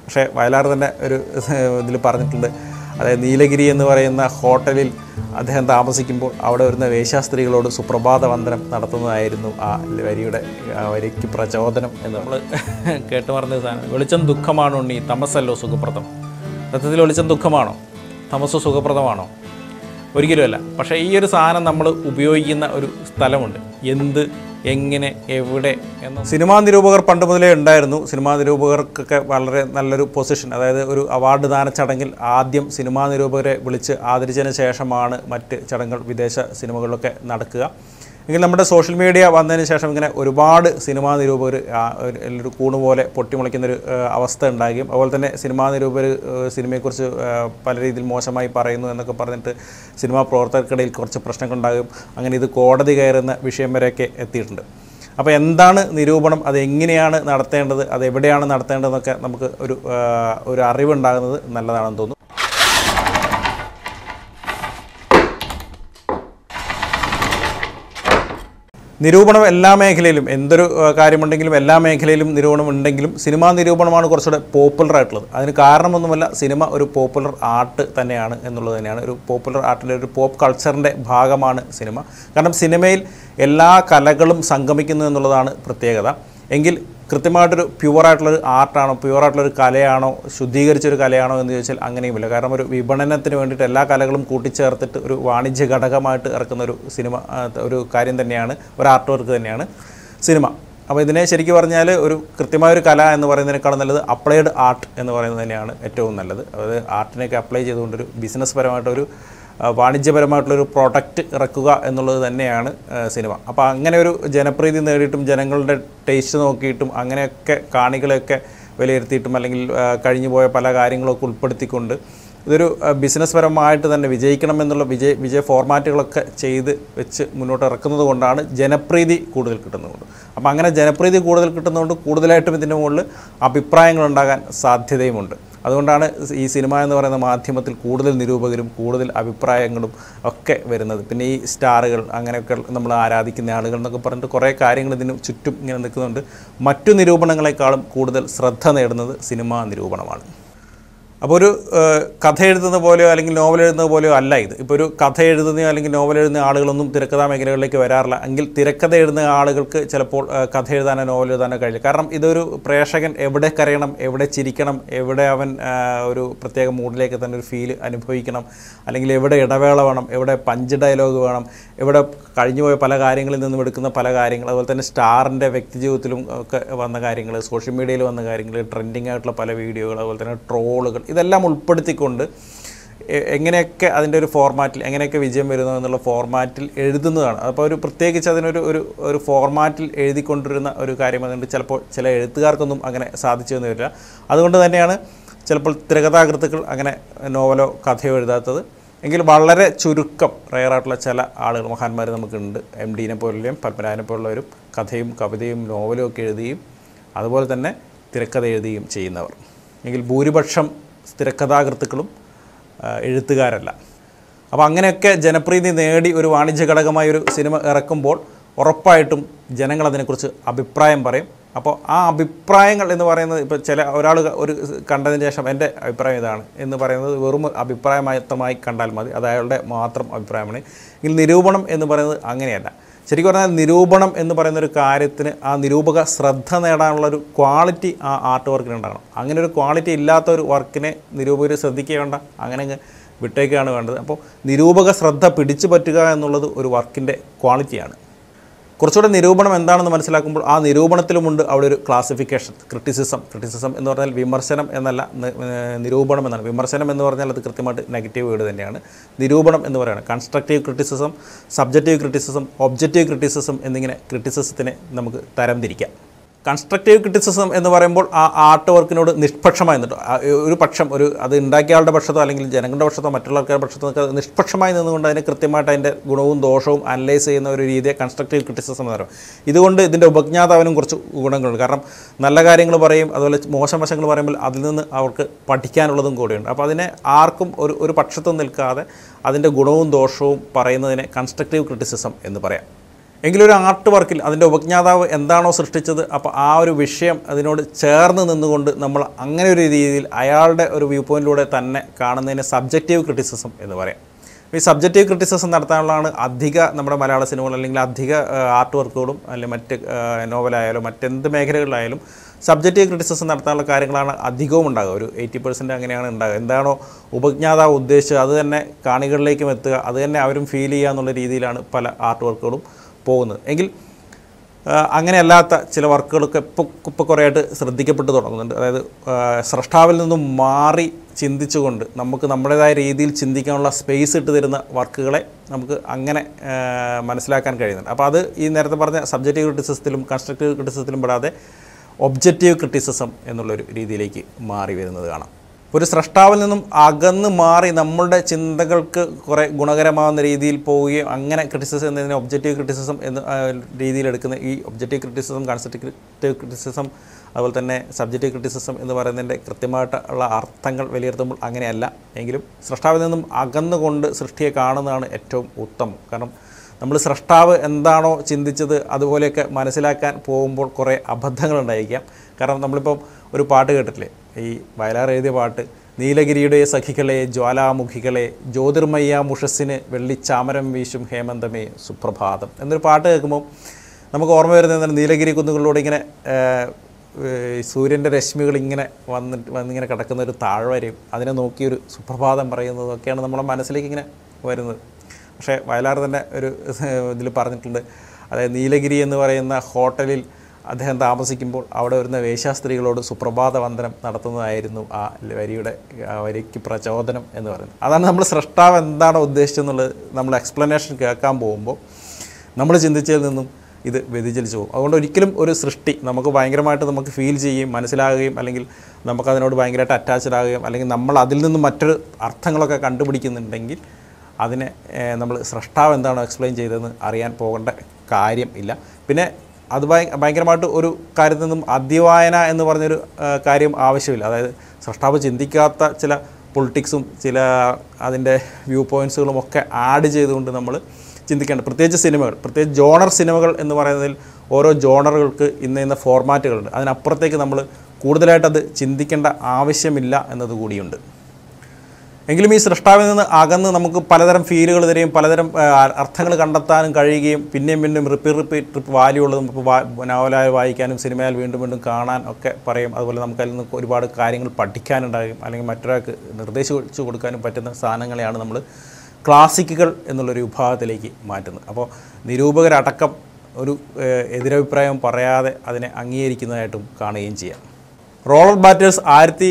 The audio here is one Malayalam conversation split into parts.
പക്ഷേ വയലാർ തന്നെ ഒരു ഇതിൽ പറഞ്ഞിട്ടുണ്ട്, അതായത് നീലഗിരി എന്ന് പറയുന്ന ഹോട്ടലിൽ അദ്ദേഹം താമസിക്കുമ്പോൾ അവിടെ വരുന്ന വേശ്യാസ്ത്രീകളോട് സുപ്രഭാത വന്ദനം നടത്തുന്നതായിരുന്നു ആ വരിക്ക് പ്രചോദനം എന്ന് നമ്മൾ കേട്ട് പറഞ്ഞ സാധനം. വെളിച്ചം ദുഃഖമാണോ ഉണ്ണി, തമസല്ലോ സുഖപ്രദം. സത്യത്തിൽ വെളിച്ചം ദുഃഖമാണോ, തമസ് സുഖപ്രദമാണോ? ഒരിക്കലുമല്ല. പക്ഷേ ഈ ഒരു സാധനം നമ്മൾ ഉപയോഗിക്കുന്ന ഒരു സ്ഥലമുണ്ട്, എന്ത്, എങ്ങനെ, എവിടെ എന്ന. സിനിമാ നിരൂപകർ പണ്ട് മുതലേ ഉണ്ടായിരുന്നു. സിനിമാ നിരൂപകർക്കൊക്കെ വളരെ നല്ലൊരു പൊസിഷൻ, അതായത് ഒരു അവാർഡ് ദാന ചടങ്ങിൽ ആദ്യം സിനിമാ നിരൂപകരെ വിളിച്ച് ആദരിച്ചതിന് ശേഷമാണ് മറ്റ് ചടങ്ങുകൾ വിദേശ സിനിമകളിലൊക്കെ നടക്കുക. എങ്കിൽ നമ്മുടെ സോഷ്യൽ മീഡിയ വന്നതിന് ശേഷം ഇങ്ങനെ ഒരുപാട് സിനിമാ നിരൂപകർ ഒരു കൂണുപോലെ പൊട്ടിമുളയ്ക്കുന്നൊരു അവസ്ഥ ഉണ്ടാകുകയും അതുപോലെ തന്നെ സിനിമാ നിരൂപകർ സിനിമയെക്കുറിച്ച് പല രീതിയിൽ മോശമായി പറയുന്നു എന്നൊക്കെ പറഞ്ഞിട്ട് സിനിമാ പ്രവർത്തകർക്കിടയിൽ കുറച്ച് പ്രശ്നങ്ങളുണ്ടാകും. അങ്ങനെ ഇത് കോടതി കയറുന്ന വിഷയം വരെയൊക്കെ എത്തിയിട്ടുണ്ട്. അപ്പോൾ എന്താണ് നിരൂപണം, അതെങ്ങനെയാണ് നടത്തേണ്ടത്, അതെവിടെയാണ് നടത്തേണ്ടതെന്നൊക്കെ നമുക്ക് ഒരു അറിവുണ്ടാകുന്നത് നല്ലതാണെന്ന് തോന്നുന്നു. നിരൂപണം എല്ലാ മേഖലയിലും, എന്തൊരു കാര്യമുണ്ടെങ്കിലും എല്ലാ മേഖലയിലും നിരൂപണം ഉണ്ടെങ്കിലും സിനിമാ നിരൂപണമാണ് കുറച്ചുകൂടെ പോപ്പുലർ ആയിട്ടുള്ളത്. അതിന് കാരണമൊന്നുമല്ല, സിനിമ ഒരു പോപ്പുലർ ആർട്ട് തന്നെയാണ് എന്നുള്ളത് തന്നെയാണ്. ഒരു പോപ്പുലർ ആർട്ടിൻ്റെ ഒരു പോപ്പ് കൾച്ചറിൻ്റെ ഭാഗമാണ് സിനിമ. കാരണം സിനിമയിൽ എല്ലാ കലകളും സംഗമിക്കുന്നു എന്നുള്ളതാണ് പ്രത്യേകത. എങ്കിൽ കൃത്യമായിട്ടൊരു പ്യുവറായിട്ടുള്ളൊരു ആർട്ടാണോ, പ്യുവറായിട്ടുള്ളൊരു കലയാണോ, ശുദ്ധീകരിച്ചൊരു കലയാണോ എന്ന് ചോദിച്ചാൽ അങ്ങനെയുമില്ല. കാരണം ഒരു വിപണനത്തിന് വേണ്ടിയിട്ട് എല്ലാ കലകളും കൂട്ടിച്ചേർത്തിട്ട് ഒരു വാണിജ്യ ഘടകമായിട്ട് ഇറക്കുന്ന ഒരു സിനിമ, ഒരു കാര്യം തന്നെയാണ്, ഒരു ആർട്ട് വർക്ക് തന്നെയാണ് സിനിമ. അപ്പോൾ ഇതിനെ ശരിക്കും പറഞ്ഞാൽ ഒരു കൃത്യമായൊരു കല എന്ന് പറയുന്നതിനേക്കാളും നല്ലത് അപ്ലൈഡ് ആർട്ട് എന്ന് പറയുന്നത് തന്നെയാണ് ഏറ്റവും നല്ലത്. അതായത് ആർട്ടിനെയൊക്കെ അപ്ലൈ ചെയ്തുകൊണ്ടൊരു ബിസിനസ് പരമായിട്ടൊരു വാണിജ്യപരമായിട്ടുള്ളൊരു പ്രോഡക്റ്റ് ഇറക്കുക എന്നുള്ളത് തന്നെയാണ് സിനിമ. അപ്പോൾ അങ്ങനെ ഒരു ജനപ്രീതി നേടിയിട്ടും ജനങ്ങളുടെ ടേസ്റ്റ് നോക്കിയിട്ടും അങ്ങനെയൊക്കെ കാണികളെയൊക്കെ വിലയിരുത്തിയിട്ടും അല്ലെങ്കിൽ കഴിഞ്ഞു പോയ പല കാര്യങ്ങളൊക്കെ ഉൾപ്പെടുത്തിക്കൊണ്ട് ഇതൊരു ബിസിനസ് പരമായിട്ട് തന്നെ വിജയിക്കണമെന്നുള്ള വിജയ ഫോർമാറ്റുകളൊക്കെ ചെയ്ത് വെച്ച് മുന്നോട്ട് ഇറക്കുന്നത് കൊണ്ടാണ് ജനപ്രീതി കൂടുതൽ കിട്ടുന്നതുകൊണ്ട്. അപ്പോൾ അങ്ങനെ ജനപ്രീതി കൂടുതൽ കിട്ടുന്നതുകൊണ്ട് കൂടുതലായിട്ടും ഇതിൻ്റെ മുകളിൽ അഭിപ്രായങ്ങളുണ്ടാകാൻ സാധ്യതയുമുണ്ട്. അതുകൊണ്ടാണ് ഈ സിനിമ എന്ന് പറയുന്ന മാധ്യമത്തിൽ കൂടുതൽ നിരൂപകരും കൂടുതൽ അഭിപ്രായങ്ങളും ഒക്കെ വരുന്നത്. പിന്നെ ഈ സ്റ്റാറുകൾ, അങ്ങനെയൊക്കെ നമ്മൾ ആരാധിക്കുന്ന ആളുകൾ എന്നൊക്കെ പറഞ്ഞിട്ട് കുറേ കാര്യങ്ങൾ ഇതിന് ചുറ്റും ഇങ്ങനെ നിൽക്കുന്നുണ്ട്. മറ്റു നിരൂപണങ്ങളെക്കാളും കൂടുതൽ ശ്രദ്ധ നേടുന്നത് സിനിമാ നിരൂപണമാണ്. അപ്പോൾ ഒരു കഥ എഴുതുന്ന പോലെയോ അല്ലെങ്കിൽ നോവൽ എഴുതുന്നത് പോലെയോ അല്ല ഇത്. ഇപ്പോൾ ഒരു കഥ എഴുതുന്ന അല്ലെങ്കിൽ നോവൽ എഴുതുന്ന ആളുകളൊന്നും തിരക്കഥാ മേഖലകളിലേക്ക് വരാറില്ല. എങ്കിൽ തിരക്കഥ എഴുതുന്ന ആളുകൾക്ക് ചിലപ്പോൾ കഥ എഴുതാനോ നോവൽ എഴുതാനോ കഴിയില്ല. കാരണം ഇതൊരു പ്രേക്ഷകൻ എവിടെ കരയണം, എവിടെ ചിരിക്കണം, എവിടെ അവൻ ഒരു പ്രത്യേക മൂഡിലേക്ക് തന്നെ ഒരു ഫീൽ അനുഭവിക്കണം, അല്ലെങ്കിൽ എവിടെ ഇടവേള വേണം, എവിടെ പഞ്ച് ഡയലോഗ് വേണം, എവിടെ കഴിഞ്ഞുപോയ പല കാര്യങ്ങളിൽ നിന്നും എടുക്കുന്ന പല കാര്യങ്ങൾ, അതുപോലെ തന്നെ സ്റ്റാറിൻ്റെ വ്യക്തിജീവിതത്തിലും ഒക്കെ വന്ന കാര്യങ്ങൾ, സോഷ്യൽ മീഡിയയിൽ വന്ന കാര്യങ്ങൾ, ട്രെൻഡിങ് ആയിട്ടുള്ള പല വീഡിയോകൾ, അതുപോലെ തന്നെ ട്രോളുകൾ, ഇതെല്ലാം ഉൾപ്പെടുത്തിക്കൊണ്ട് എങ്ങനെയൊക്കെ അതിൻ്റെ ഒരു ഫോർമാറ്റിൽ എങ്ങനെയൊക്കെ വിജയം വരുന്നു എന്നുള്ള ഫോർമാറ്റിൽ എഴുതുന്നതാണ്. അപ്പോൾ ഒരു പ്രത്യേകിച്ച് അതിനൊരു ഒരു ഫോർമാറ്റിൽ എഴുതിക്കൊണ്ടിരുന്ന ഒരു കാര്യം. അതുകൊണ്ട് ചിലപ്പോൾ ചില എഴുത്തുകാർക്കൊന്നും അങ്ങനെ സാധിച്ചു എന്ന് വരില്ല. അതുകൊണ്ട് തന്നെയാണ് ചിലപ്പോൾ തിരക്കഥാകൃത്തുക്കൾ അങ്ങനെ നോവലോ കഥയോ എഴുതാത്തത്. എങ്കിൽ വളരെ ചുരുക്കം റയറായിട്ടുള്ള ചില ആളുകൾ, മഹാന്മാർ നമുക്കുണ്ട്. MDനെ പോലെയും പത്മനാഭനെ പോലുള്ളവരും കഥയും കവിതയും നോവലും ഒക്കെ എഴുതുകയും അതുപോലെ തന്നെ തിരക്കഥ എഴുതുകയും ചെയ്യുന്നവർ. എങ്കിൽ ഭൂരിപക്ഷം തിരക്കഥാകൃത്തുക്കളും എഴുത്തുകാരല്ല. അപ്പോൾ അങ്ങനെയൊക്കെ ജനപ്രീതി നേടി ഒരു വാണിജ്യ ഘടകമായി ഒരു സിനിമ ഇറക്കുമ്പോൾ ഉറപ്പായിട്ടും ജനങ്ങൾ അതിനെക്കുറിച്ച് അഭിപ്രായം പറയും. അപ്പോൾ ആ അഭിപ്രായങ്ങൾ എന്ന് പറയുന്നത്, ഇപ്പോൾ ഒരാൾ ഒരു കണ്ടതിന് ശേഷം എൻ്റെ അഭിപ്രായം ഇതാണ് എന്ന് പറയുന്നത് വെറും അഭിപ്രായമായി കണ്ടാൽ മതി, അത് അയാളുടെ മാത്രം അഭിപ്രായമാണ്. എങ്കിൽ നിരൂപണം എന്ന് പറയുന്നത് അങ്ങനെയല്ല. ശരിക്കും പറഞ്ഞാൽ നിരൂപണം എന്ന് പറയുന്നൊരു കാര്യത്തിന് ആ നിരൂപക ശ്രദ്ധ നേടാനുള്ളൊരു ക്വാളിറ്റി ആ ആർട്ട് വർക്കിന് ഉണ്ടാകണം. അങ്ങനെ ഒരു ക്വാളിറ്റി ഇല്ലാത്ത ഒരു വർക്കിനെ നിരൂപകർ ശ്രദ്ധിക്കുക വേണ്ട, അങ്ങനെ വിട്ടേക്കാണ് വേണ്ടത്. അപ്പോൾ നിരൂപക ശ്രദ്ധ പിടിച്ചു പറ്റുക എന്നുള്ളത് ഒരു വർക്കിൻ്റെ ക്വാളിറ്റിയാണ്. കുറച്ചുകൂടെ നിരൂപണം എന്താണെന്ന് മനസ്സിലാക്കുമ്പോൾ ആ നിരൂപണത്തിലുമുണ്ട് അവിടെ ഒരു ക്ലാസിഫിക്കേഷൻ. ക്രിറ്റിസിസം എന്ന് പറഞ്ഞാൽ വിമർശനം എന്നല്ല, നിരൂപണം എന്നാണ്. വിമർശനം എന്ന് പറഞ്ഞാൽ അത് കൃത്യമായിട്ട് നെഗറ്റീവ് വേർഡ് തന്നെയാണ്. നിരൂപണം എന്ന് പറയുന്നത് constructive criticism, subjective criticism, objective criticism എന്നിങ്ങനെ ക്രിറ്റിസിസത്തിനെ നമുക്ക് തരംതിരിക്കാം. കൺസ്ട്രക്റ്റീവ് ക്രിറ്റിസിസം എന്ന് പറയുമ്പോൾ ആ ആർട്ട് വർക്കിനോട് നിഷ്പക്ഷമായി നിന്നിട്ട് ഒരു പക്ഷം, അത് ഉണ്ടാക്കിയ ആളുടെ പക്ഷത്തോ അല്ലെങ്കിൽ ജനങ്ങളുടെ പക്ഷത്തോ മറ്റുള്ള ആൾക്കാരുടെ പക്ഷത്തോ നിഷ്പക്ഷമായി നിന്നുകൊണ്ട് അതിനെ കൃത്യമായിട്ട് അതിൻ്റെ ഗുണവും ദോഷവും അനലൈസ് ചെയ്യുന്ന ഒരു രീതിയെ കൺസ്ട്രക്റ്റീവ് ക്രിറ്റിസിസം എന്ന് പറയും. ഇതുകൊണ്ട് ഇതിൻ്റെ ഉപജ്ഞാതാവിനും കുറച്ച് ഗുണങ്ങളുണ്ട്. കാരണം നല്ല കാര്യങ്ങൾ പറയും, അതുപോലെ മോശം വശങ്ങൾ പറയുമ്പോൾ അതിൽ നിന്ന് അവർക്ക് പഠിക്കാനുള്ളതും കൂടിയുണ്ട്. അപ്പോൾ അതിനെ ആർക്കും ഒരു പക്ഷത്തും നിൽക്കാതെ അതിൻ്റെ ഗുണവും ദോഷവും പറയുന്നതിനെ കൺസ്ട്രക്റ്റീവ് ക്രിറ്റിസിസം എന്ന് പറയാം. എങ്കിലൊരു ആർട്ട് വർക്കിൽ അതിൻ്റെ ഉപജ്ഞാതാവ് എന്താണോ സൃഷ്ടിച്ചത്, അപ്പോൾ ആ ഒരു വിഷയം അതിനോട് ചേർന്ന് നിന്നുകൊണ്ട് നമ്മൾ അങ്ങനെ ഒരു രീതിയിൽ അയാളുടെ ഒരു വ്യൂ പോയിൻറ്റിലൂടെ തന്നെ കാണുന്നതിന് സബ്ജക്റ്റീവ് ക്രിറ്റിസിസം എന്ന് പറയാം. ഈ സബ്ജക്റ്റീവ് ക്രിറ്റിസിസം നടത്താനുള്ളതാണ് അധിക നമ്മുടെ മലയാള സിനിമകൾ അല്ലെങ്കിൽ അധിക ആർട്ട് വർക്കുകളും അല്ലെങ്കിൽ മറ്റ് നോവലായാലും മറ്റെന്ത് മേഖലകളിലായാലും സബ്ജക്റ്റീവ് ക്രിറ്റിസിസം നടത്താനുള്ള കാര്യങ്ങളാണ് അധികവും ഉണ്ടാകുക. ഒരു 80% അങ്ങനെയാണ് ഉണ്ടാകുക. എന്താണോ ഉപജ്ഞാതാവ് ഉദ്ദേശിച്ചത് അത് തന്നെ കാണികളിലേക്കും എത്തുക, അത് തന്നെ അവരും ഫീൽ ചെയ്യുക എന്നുള്ള രീതിയിലാണ് പല ആർട്ട് വർക്കുകളും പോകുന്നത്. എങ്കിൽ അങ്ങനെയല്ലാത്ത ചില വർക്കുകളൊക്കെ ഇപ്പോൾ കുറേ ആയിട്ട് ശ്രദ്ധിക്കപ്പെട്ട് തുടങ്ങുന്നുണ്ട്. അതായത് സ്രഷ്ടാവിൽ നിന്നും മാറി ചിന്തിച്ചുകൊണ്ട് നമുക്ക് നമ്മുടേതായ രീതിയിൽ ചിന്തിക്കാനുള്ള സ്പേസ് ഇട്ട് തരുന്ന വർക്കുകളെ നമുക്ക് അങ്ങനെ മനസ്സിലാക്കാൻ കഴിയുന്നുണ്ട്. അപ്പോൾ അത് ഈ നേരത്തെ പറഞ്ഞ സബ്ജക്റ്റീവ് ക്രിറ്റിസിസത്തിലും കൺസ്ട്രക്റ്റീവ് ക്രിറ്റിസിസത്തിലും പെടാതെ ഒബ്ജക്റ്റീവ് ക്രിറ്റിസിസം എന്നുള്ളൊരു രീതിയിലേക്ക് മാറി വരുന്നത് കാണാം. ഒരു സ്രഷ്ടാവിൽ നിന്നും അകന്ന് മാറി നമ്മളുടെ ചിന്തകൾക്ക് കുറേ ഗുണകരമാകുന്ന രീതിയിൽ പോവുകയും അങ്ങനെ ക്രിറ്റിസിസം എന്നതിനെ ഒബ്ജക്റ്റീവ് ക്രിറ്റിസിസം എന്ന രീതിയിലെടുക്കുന്ന ഈ ഒബ്ജക്റ്റീവ് ക്രിറ്റിസിസം, കൺസ്ട്രക്റ്റീവ് ക്രിറ്റിസിസം, അതുപോലെ തന്നെ സബ്ജക്റ്റീവ് ക്രിറ്റിസിസം എന്ന് പറയുന്നതിൻ്റെ കൃത്യമായിട്ടുള്ള അർത്ഥങ്ങൾ വിലയിരുത്തുമ്പോൾ അങ്ങനെയല്ല. എങ്കിലും സ്രഷ്ടാവിൽ നിന്നും അകന്നുകൊണ്ട് സൃഷ്ടിയെ കാണുന്നതാണ് ഏറ്റവും ഉത്തമം. കാരണം നമ്മൾ സ്രഷ്ടാവ് എന്താണോ ചിന്തിച്ചത് അതുപോലെയൊക്കെ മനസ്സിലാക്കാൻ പോകുമ്പോൾ കുറേ അബദ്ധങ്ങളുണ്ടായിരിക്കാം. കാരണം നമ്മളിപ്പം ഒരു പാട്ട് കേട്ടിട്ടില്ലേ, ഈ വയലാർ എഴുതിയ പാട്ട്, നീലഗിരിയുടെ സഖികളെ ജ്വാലാമുഖികളെ ജ്യോതിർമയ്യ മുഷസ്സിന് വെള്ളിച്ചാമരം വീശും ഹേമന്തമേ സുപ്രഭാതം എന്നൊരു പാട്ട് കേൾക്കുമ്പോൾ നമുക്ക് ഓർമ്മ വരുന്നത് നീലഗിരി കുന്നുകളിലൂടെ ഇങ്ങനെ സൂര്യൻ്റെ രശ്മികൾ ഇങ്ങനെ വന്നിങ്ങനെ കിടക്കുന്ന ഒരു താഴ്വരയും അതിനെ നോക്കിയൊരു സുപ്രഭാതം പറയുന്നതൊക്കെയാണ് നമ്മുടെ മനസ്സിലേക്ക് ഇങ്ങനെ വരുന്നത്. പക്ഷേ വയലാർ തന്നെ ഒരു ഇതിൽ പറഞ്ഞിട്ടുണ്ട്, അതായത് നീലഗിരി എന്ന് പറയുന്ന ഹോട്ടലിൽ അദ്ദേഹം താമസിക്കുമ്പോൾ അവിടെ വരുന്ന വേശ്യാസ്ത്രീകളോട് സുപ്രഭാത വന്ദനം നടത്തുന്നതായിരുന്നു ആ വരിക്ക് പ്രചോദനം എന്ന് പറയുന്നത്. അതാണ് നമ്മൾ സ്രഷ്ടാവ് എന്താണോ ഉദ്ദേശിച്ചെന്നുള്ളത് നമ്മൾ എക്സ്പ്ലനേഷൻ കേൾക്കാൻ പോകുമ്പോൾ നമ്മൾ ചിന്തിച്ചതിൽ നിന്നും ഇത് വ്യതിചലിച്ചു പോകും. അതുകൊണ്ട് ഒരിക്കലും ഒരു സൃഷ്ടി നമുക്ക് ഭയങ്കരമായിട്ട് നമുക്ക് ഫീൽ ചെയ്യുകയും മനസ്സിലാകുകയും അല്ലെങ്കിൽ നമുക്കതിനോട് ഭയങ്കരമായിട്ട് അറ്റാച്ച്ഡ് ആകുകയും അല്ലെങ്കിൽ നമ്മൾ അതിൽ നിന്നും മറ്റൊരു അർത്ഥങ്ങളൊക്കെ കണ്ടുപിടിക്കുന്നുണ്ടെങ്കിൽ അതിനെ നമ്മൾ സ്രഷ്ടാവ് എന്താണോ എക്സ്പ്ലെയിൻ ചെയ്തതെന്ന് അറിയാൻ പോകേണ്ട കാര്യം ഇല്ല. പിന്നെ അത് ഭയങ്കരമായിട്ട് ഒരു കാര്യത്തിൽ നിന്നും അതിവായന എന്ന് പറഞ്ഞൊരു കാര്യം ആവശ്യമില്ല. അതായത് സ്രഷ്ടാവ് ചിന്തിക്കാത്ത ചില പൊളിറ്റിക്സും ചില അതിൻ്റെ വ്യൂ പോയിൻറ്റ്സുകളും ഒക്കെ ആഡ് ചെയ്തുകൊണ്ട് നമ്മൾ ചിന്തിക്കേണ്ട, പ്രത്യേകിച്ച് സിനിമകൾ, പ്രത്യേകിച്ച് ജോണർ സിനിമകൾ എന്ന് പറയുന്നതിൽ ഓരോ ജോണറുകൾക്ക് ഇന്ന ഫോർമാറ്റുകളുണ്ട്. അതിനപ്പുറത്തേക്ക് നമ്മൾ കൂടുതലായിട്ടത് ചിന്തിക്കേണ്ട ആവശ്യമില്ല എന്നതുകൂടിയുണ്ട്. എങ്കിലും ഈ സൃഷ്ടാവിൽ നിന്ന് അകന്ന് നമുക്ക് പലതരം ഫീലുകൾ തരികയും പലതരം അർത്ഥങ്ങൾ കണ്ടെത്താനും കഴിയുകയും പിന്നെയും റിപ്പീറ്റ് വാല്യൂ ഉള്ളത് ഇപ്പോൾ നോവലായി വായിക്കാനും സിനിമയാൽ വീണ്ടും കാണാൻ ഒക്കെ പറയും. അതുപോലെ നമുക്ക് അതിൽ നിന്ന് ഒരുപാട് കാര്യങ്ങൾ പഠിക്കാനുണ്ടാകും അല്ലെങ്കിൽ മറ്റൊരാൾക്ക് നിർദ്ദേശിച്ചു കൊടുക്കാനും പറ്റുന്ന സാധനങ്ങളെയാണ് നമ്മൾ ക്ലാസിക്കുകൾ എന്നുള്ളൊരു വിഭാഗത്തിലേക്ക് മാറ്റുന്നത്. അപ്പോൾ നിരൂപകരടക്കം ഒരു എതിരഭിപ്രായം പറയാതെ അതിനെ അംഗീകരിക്കുന്നതായിട്ടും കാണുകയും ചെയ്യാം. റോളർ ബാറ്റേഴ്സ്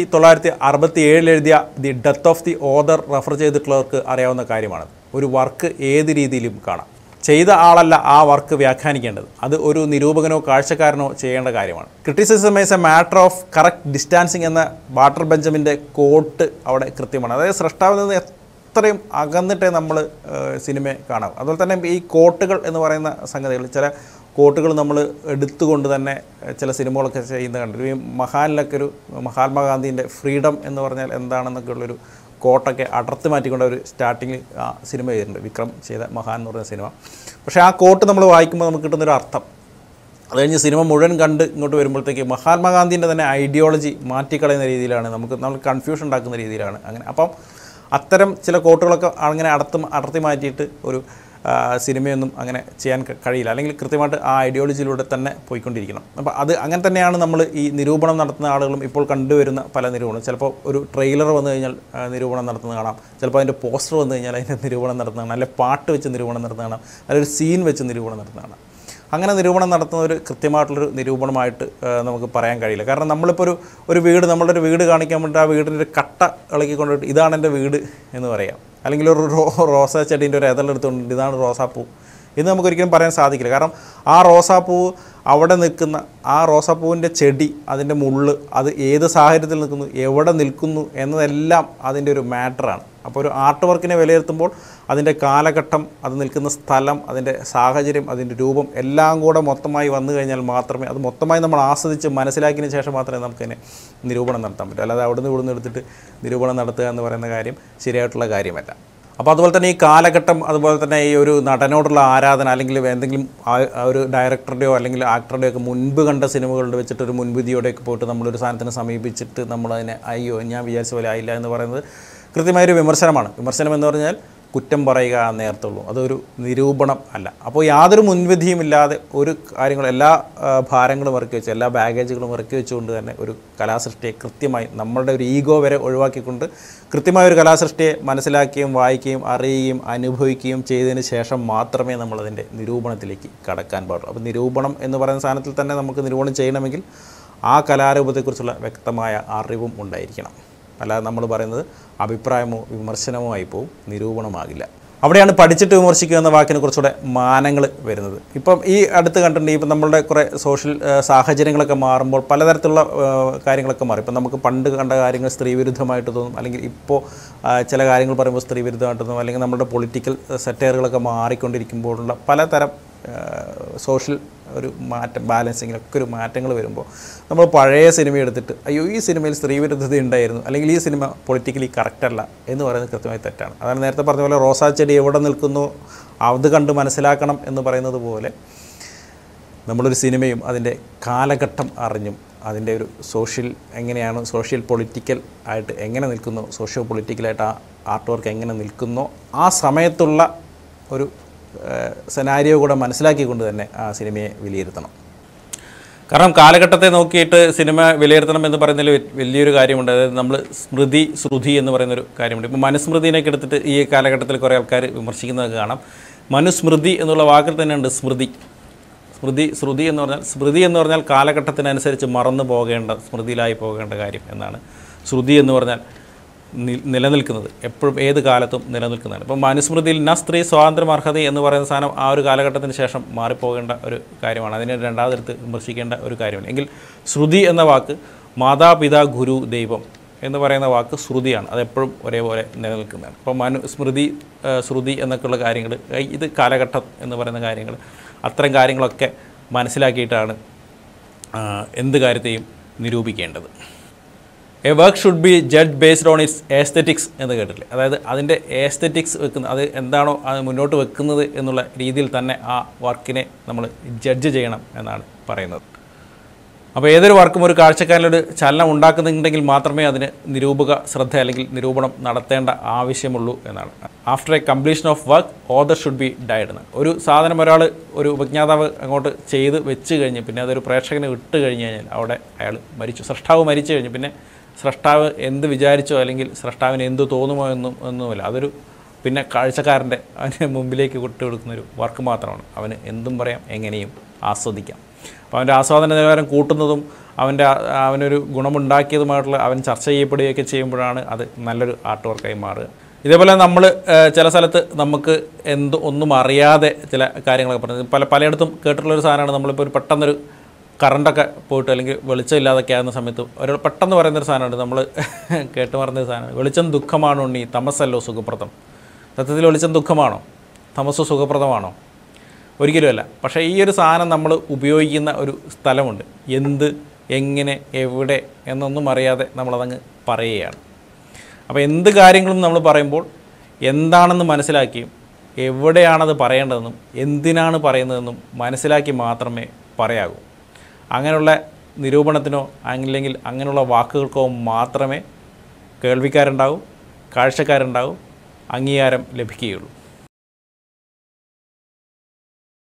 1967 എഴുതിയ the death of the author refer ചെയ്തിട്ടുള്ളവർക്ക് അറിയാവുന്ന കാര്യമാണ്. ഒരു വർക്ക് ഏത് രീതിയിലും കാണാം. ചെയ്ത ആളല്ല ആ വർക്ക് വ്യാഖ്യാനിക്കേണ്ടത്, അത് ഒരു നിരൂപകനോ കാഴ്ചക്കാരനോ ചെയ്യേണ്ട കാര്യമാണ്. Criticism is a matter of correct distancing എന്ന വാട്ടർ ബെഞ്ചമിൻ്റെ കോട്ട് അവിടെ കൃത്യമാണ്. അതായത് സ്രഷ്ടാവിൽ നിന്ന് എത്രയും അകന്നിട്ടേ നമ്മൾ സിനിമയെ കാണാം. അതുപോലെ തന്നെ ഈ കോട്ടുകൾ എന്ന് പറയുന്ന സംഗതികൾ, ചില കോട്ടുകൾ നമ്മൾ എടുത്തുകൊണ്ട് തന്നെ ചില സിനിമകളൊക്കെ ചെയ്യുന്നത് കണ്ടു. ഈ മഹാനിലൊക്കെ ഒരു മഹാത്മാഗാന്ധിൻ്റെ ഫ്രീഡം എന്ന് പറഞ്ഞാൽ എന്താണെന്നൊക്കെ ഉള്ളൊരു കോട്ടൊക്കെ അടർത്തി മാറ്റിക്കൊണ്ട് ഒരു സ്റ്റാർട്ടിങ്ങിൽ ആ സിനിമ ചെയ്തിട്ടുണ്ട്, വിക്രം ചെയ്ത മഹാൻ എന്ന് പറയുന്ന സിനിമ. പക്ഷേ ആ കോട്ട് നമ്മൾ വായിക്കുമ്പോൾ നമുക്ക് കിട്ടുന്നൊരു അർത്ഥം, അത് കഴിഞ്ഞ് സിനിമ മുഴുവൻ കണ്ട് ഇങ്ങോട്ട് വരുമ്പോഴത്തേക്ക് മഹാത്മാഗാന്ധിൻ്റെ തന്നെ ഐഡിയോളജി മാറ്റിക്കളയുന്ന രീതിയിലാണ്, നമ്മൾ കൺഫ്യൂഷൻ ഉണ്ടാക്കുന്ന രീതിയിലാണ്. അങ്ങനെ അപ്പം അത്തരം ചില കോട്ടുകളൊക്കെ അങ്ങനെ അടർത്തി മാറ്റിയിട്ട് ഒരു സിനിമയൊന്നും അങ്ങനെ ചെയ്യാൻ കഴിയില്ല. അല്ലെങ്കിൽ കൃത്യമായിട്ട് ആ ഐഡിയോളജിയിലൂടെ തന്നെ പോയിക്കൊണ്ടിരിക്കണം. അപ്പോൾ അത് അങ്ങനെ തന്നെയാണ് നമ്മൾ ഈ നിരൂപണം നടത്തുന്ന ആളുകളും ഇപ്പോൾ കണ്ടുവരുന്ന പല നിരൂപണം. ചിലപ്പോൾ ഒരു ട്രെയിലർ വന്നു കഴിഞ്ഞാൽ നിരൂപണം നടത്തുന്നത് കാണാം, ചിലപ്പോൾ അതിൻ്റെ പോസ്റ്റർ വന്നു കഴിഞ്ഞാൽ അതിൻ്റെ നിരൂപണം നടത്തുന്നത് കാണാം, അല്ലെങ്കിൽ പാട്ട് വെച്ച് നിരൂപണം നടത്തുന്നത് കാണാം, അല്ലെങ്കിൽ ഒരു സീൻ വെച്ച് നിരൂപണം നടത്തുന്നത് കാണാം. അങ്ങനെ നിരൂപണം നടത്തുന്ന ഒരു കൃത്യമായിട്ടുള്ളൊരു നിരൂപണമായിട്ട് നമുക്ക് പറയാൻ കഴിയില്ല. കാരണം നമ്മളിപ്പോൾ ഒരു വീട്, നമ്മളുടെ ഒരു വീട് കാണിക്കാൻ വേണ്ടി ആ വീടിൻ്റെ ഒരു കട്ട ഇളക്കിക്കൊണ്ടിട്ട് ഇതാണ് എൻ്റെ വീട് എന്ന് പറയാം. അല്ലെങ്കിൽ ഒരു റോസാ ചെടീൻ്റെ ഒരു എതളെടുത്തുകൊണ്ട് ഇതാണ് റോസാപ്പൂ എന്ന് നമുക്കൊരിക്കലും പറയാൻ സാധിക്കില്ല. കാരണം ആ റോസാപ്പൂവ് അവിടെ നിൽക്കുന്ന ആ റോസാപ്പൂവിൻ്റെ ചെടി, അതിൻ്റെ മുള്ള്, അത് ഏത് സാഹചര്യത്തിൽ നിൽക്കുന്നു, എവിടെ നിൽക്കുന്നു എന്നതെല്ലാം അതിൻ്റെ ഒരു മാറ്ററാണ്. അപ്പോൾ ഒരു ആർട്ട് വർക്കിനെ വിലയിരുത്തുമ്പോൾ അതിൻ്റെ കാലഘട്ടം, അത് നിൽക്കുന്ന സ്ഥലം, അതിൻ്റെ സാഹചര്യം, അതിൻ്റെ രൂപം എല്ലാം കൂടെ മൊത്തമായി വന്നു കഴിഞ്ഞാൽ മാത്രമേ, അത് മൊത്തമായി നമ്മൾ ആസ്വദിച്ച് മനസ്സിലാക്കിയതിന് ശേഷം മാത്രമേ നമുക്കതിനെ നിരൂപണം നടത്താൻ പറ്റൂ. അല്ലാതെ അവിടുന്ന് ഇവിടുന്ന് എടുത്തിട്ട് നിരൂപണം നടത്തുക എന്ന് പറയുന്ന കാര്യം ശരിയായിട്ടുള്ള കാര്യമല്ല. അപ്പോൾ അതുപോലെ തന്നെ ഈ കാലഘട്ടം, അതുപോലെ തന്നെ ഈ ഒരു നടനോടുള്ള ആരാധന, അല്ലെങ്കിൽ എന്തെങ്കിലും ഒരു ഡയറക്ടറുടെയോ അല്ലെങ്കിൽ ആക്ടറുടെയോ ഒക്കെ മുൻപ് കണ്ട സിനിമകളുടെ വെച്ചിട്ട് ഒരു മുൻവിധിയോടെയൊക്കെ പോയിട്ട് നമ്മളൊരു സാധനത്തിനെ സമീപിച്ചിട്ട് നമ്മളതിനെ അയ്യോ ഞാൻ വിചാരിച്ച പോലെ ആയില്ല എന്ന് പറയുന്നത് കൃത്യമായൊരു വിമർശനമാണ്. വിമർശനം എന്ന് പറഞ്ഞാൽ കുറ്റം പറയുക നേരത്തുള്ളൂ, അതൊരു നിരൂപണം അല്ല. അപ്പോൾ യാതൊരു മുൻവിധിയും ഇല്ലാതെ ഒരു കാര്യങ്ങളും എല്ലാ ഭാരങ്ങളും ഇറക്കി വെച്ച് എല്ലാ ബാഗേജുകളും ഇറക്കി വെച്ചുകൊണ്ട് തന്നെ ഒരു കലാസൃഷ്ടിയെ കൃത്യമായി നമ്മളുടെ ഒരു ഈഗോ വരെ ഒഴിവാക്കിക്കൊണ്ട് കൃത്യമായൊരു കലാസൃഷ്ടിയെ മനസ്സിലാക്കുകയും വായിക്കുകയും അറിയുകയും അനുഭവിക്കുകയും ചെയ്തതിന് ശേഷം മാത്രമേ നമ്മളതിൻ്റെ നിരൂപണത്തിലേക്ക് കടക്കാൻ പാടുള്ളൂ. അപ്പോൾ നിരൂപണം എന്ന് പറയുന്ന സാധനത്തിൽ തന്നെ നമുക്ക് നിരൂപണം ചെയ്യണമെങ്കിൽ ആ കലാരൂപത്തെക്കുറിച്ചുള്ള വ്യക്തമായ അറിവും ഉണ്ടായിരിക്കണം. അല്ലാതെ നമ്മൾ പറയുന്നത് അഭിപ്രായമോ വിമർശനമോ ആയിപ്പോവും, നിരൂപണമാകില്ല. അവിടെയാണ് പഠിച്ചിട്ട് വിമർശിക്കുക എന്ന വാക്കിനെ കുറച്ചുകൂടെ മാനങ്ങൾ വരുന്നത്. ഇപ്പം ഈ അടുത്ത് കണ്ടിട്ടുണ്ട്, ഇപ്പം നമ്മളുടെ കുറേ സോഷ്യൽ സാഹചര്യങ്ങളൊക്കെ മാറുമ്പോൾ പലതരത്തിലുള്ള കാര്യങ്ങളൊക്കെ മാറും. ഇപ്പം നമുക്ക് പണ്ട് കണ്ട കാര്യങ്ങൾ സ്ത്രീവിരുദ്ധമായിട്ട് തോന്നും, അല്ലെങ്കിൽ ഇപ്പോൾ ചില കാര്യങ്ങൾ പറയുമ്പോൾ സ്ത്രീവിരുദ്ധമായിട്ട് തോന്നും, അല്ലെങ്കിൽ നമ്മുടെ പൊളിറ്റിക്കൽ സെറ്ററുകളൊക്കെ മാറിക്കൊണ്ടിരിക്കുമ്പോഴുള്ള പലതരം സോഷ്യൽ ഒരു മാറ്റം, ബാലൻസിങ്ങിലൊക്കെ ഒരു മാറ്റങ്ങൾ വരുമ്പോൾ നമ്മൾ പഴയ സിനിമ എടുത്തിട്ട് അയ്യോ ഈ സിനിമയിൽ സ്ത്രീവിരുദ്ധത ഉണ്ടായിരുന്നു, അല്ലെങ്കിൽ ഈ സിനിമ പൊളിറ്റിക്കലി കറക്റ്റല്ല എന്ന് പറയുന്നത് കൃത്യമായി തെറ്റാണ്. അതാണ് നേരത്തെ പറഞ്ഞ പോലെ റോസാ ചെടി എവിടെ നിൽക്കുന്നു അത് കണ്ട് മനസ്സിലാക്കണം എന്ന് പറയുന്നത് പോലെ നമ്മളൊരു സിനിമയും അതിൻ്റെ കാലഘട്ടം അറിഞ്ഞും അതിൻ്റെ ഒരു സോഷ്യൽ എങ്ങനെയാണ്, സോഷ്യൽ പൊളിറ്റിക്കൽ ആയിട്ട് എങ്ങനെ നിൽക്കുന്നു, സോഷ്യോ പൊളിറ്റിക്കലായിട്ട് ആ ആർട്ട് വർക്ക് എങ്ങനെ നിൽക്കുന്നോ ആ സമയത്തുള്ള ഒരു സെനാരിയോ കൂടെ മനസ്സിലാക്കിക്കൊണ്ട് തന്നെ ആ സിനിമയെ വിലയിരുത്തണം. കാരണം കാലഘട്ടത്തെ നോക്കിയിട്ട് സിനിമ വിലയിരുത്തണം എന്ന് പറയുന്നതിൽ വലിയൊരു കാര്യമുണ്ട്. അതായത് നമ്മൾ സ്മൃതി ശ്രുതി എന്ന് പറയുന്നൊരു കാര്യമുണ്ട്. ഇപ്പോൾ മനുസ്മൃതിനെയൊക്കെ എടുത്തിട്ട് ഈ കാലഘട്ടത്തിൽ കുറേ ആൾക്കാർ വിമർശിക്കുന്നതൊക്കെ കാണാം. മനുസ്മൃതി എന്നുള്ള വാക്കിൽ തന്നെയുണ്ട് സ്മൃതി. ശ്രുതി എന്ന് പറഞ്ഞാൽ കാലഘട്ടത്തിനനുസരിച്ച് മറന്നു പോകേണ്ട, സ്മൃതിയിലായി പോകേണ്ട കാര്യം എന്നാണ്. ശ്രുതി എന്ന് പറഞ്ഞാൽ നിലനിൽക്കുന്നത്, എപ്പോഴും ഏത് കാലത്തും നിലനിൽക്കുന്നതാണ്. ഇപ്പം മനുസ്മൃതിയിൽ സ്ത്രീ സ്വാതന്ത്ര്യം അർഹത എന്ന് പറയുന്ന സാധനം ആ ഒരു കാലഘട്ടത്തിന് ശേഷം മാറിപ്പോകേണ്ട ഒരു കാര്യമാണ്. അതിനെ രണ്ടാമതെടുത്ത് വിമർശിക്കേണ്ട ഒരു കാര്യമാണ്. എങ്കിൽ ശ്രുതി എന്ന വാക്ക് മാതാപിതാ ഗുരു ദൈവം എന്ന് പറയുന്ന വാക്ക് ശ്രുതിയാണ്, അതെപ്പോഴും ഒരേപോലെ നിലനിൽക്കുന്നതാണ്. അപ്പോൾ ശ്രുതി എന്നൊക്കെയുള്ള കാര്യങ്ങൾ, ഇത് കാലഘട്ടം എന്ന് പറയുന്ന കാര്യങ്ങൾ, അത്തരം കാര്യങ്ങളൊക്കെ മനസ്സിലാക്കിയിട്ടാണ് എന്ത് കാര്യത്തെയും നിരൂപിക്കേണ്ടത്. A work should be judge based on its aesthetics എന്ന് കേട്ടില്ലേ? അതായത് അതിൻ്റെ എസ്തെറ്റിക്സ് വെക്കുന്നത്, അത് എന്താണോ അത് മുന്നോട്ട് വെക്കുന്നത് എന്നുള്ള രീതിയിൽ തന്നെ ആ വർക്കിനെ നമ്മൾ ജഡ്ജ് ചെയ്യണം എന്നാണ് പറയുന്നത്. അപ്പോൾ ഏതൊരു വർക്കും ഒരു കാഴ്ചക്കാരിലൊരു ചലനം ഉണ്ടാക്കുന്നുണ്ടെങ്കിൽ മാത്രമേ അതിന് നിരൂപക ശ്രദ്ധ അല്ലെങ്കിൽ നിരൂപണം നടത്തേണ്ട ആവശ്യമുള്ളൂ എന്നാണ്. After a completion of work author should be died എന്ന്. ഒരു സാധനം ഒരാൾ, ഒരു ഉപജ്ഞാതാവ് അങ്ങോട്ട് ചെയ്ത് വെച്ച് കഴിഞ്ഞ് പിന്നെ അതൊരു പ്രേക്ഷകന് വിട്ട് കഴിഞ്ഞ് കഴിഞ്ഞാൽ അവിടെ അയാൾ മരിച്ചു, സൃഷ്ടാവ് മരിച്ചു കഴിഞ്ഞു. പിന്നെ സൃഷ്ടാവ് എന്ത് വിചാരിച്ചോ അല്ലെങ്കിൽ സൃഷ്ടാവിന് എന്ത് തോന്നുമോ ഒന്നുമില്ല. അതൊരു പിന്നെ കാഴ്ചക്കാരൻ്റെ അവന് മുമ്പിലേക്ക് കൊടുക്കുന്നൊരു വർക്ക് മാത്രമാണ്. അവന് എന്തും പറയാം, എങ്ങനെയും ആസ്വദിക്കാം. അപ്പോൾ അവൻ്റെ ആസ്വാദന നിലവാരം കൂട്ടുന്നതും അവനൊരു ഗുണമുണ്ടാക്കിയതുമായിട്ടുള്ള അവൻ ചർച്ച ചെയ്യപ്പെടുകയൊക്കെ ചെയ്യുമ്പോഴാണ് അത് നല്ലൊരു ആർട്ട് വർക്കായി മാറുക. ഇതേപോലെ നമ്മൾ ചില സ്ഥലത്ത് നമുക്ക് ഒന്നും അറിയാതെ ചില കാര്യങ്ങളൊക്കെ പറഞ്ഞത് പലയിടത്തും കേട്ടിട്ടുള്ളൊരു സാധനമാണ്. നമ്മളിപ്പോൾ ഒരു പെട്ടെന്നൊരു കറണ്ടൊക്കെ പോയിട്ട് അല്ലെങ്കിൽ വെളിച്ചം ഇല്ലാതൊക്കെ ആകുന്ന സമയത്ത് ഒരാൾ പെട്ടെന്ന് പറയുന്നൊരു സാധനമുണ്ട്, നമ്മൾ കേട്ട് പറഞ്ഞൊരു സാധനമാണ്, വെളിച്ചം ദുഃഖമാണോ ഉണ്ണി തമസല്ലോ സുഖപ്രദം. സത്യത്തിൽ വെളിച്ചം ദുഃഖമാണോ, തമസ് സുഖപ്രദമാണോ? ഒരിക്കലുമല്ല. പക്ഷേ ഈ ഒരു സാധനം നമ്മൾ ഉപയോഗിക്കുന്ന ഒരു സ്ഥലമുണ്ട്. എന്ത്, എങ്ങനെ, എവിടെ എന്നൊന്നും അറിയാതെ നമ്മളതങ്ങ് പറയുകയാണ്. അപ്പോൾ എന്ത് കാര്യങ്ങളും നമ്മൾ പറയുമ്പോൾ എന്താണെന്ന് മനസ്സിലാക്കിയും എവിടെയാണത് പറയേണ്ടതെന്നും എന്തിനാണ് പറയുന്നതെന്നും മനസ്സിലാക്കി മാത്രമേ പറയാകൂ. അങ്ങനെയുള്ള നിരൂപണത്തിനോ അല്ലെങ്കിൽ അങ്ങനെയുള്ള വാക്കുകൾക്കോ മാത്രമേ കേൾവിക്കാരുണ്ടാവൂ, കാഴ്ചക്കാരുണ്ടാവൂ, അംഗീകാരം ലഭിക്കുകയുള്ളൂ.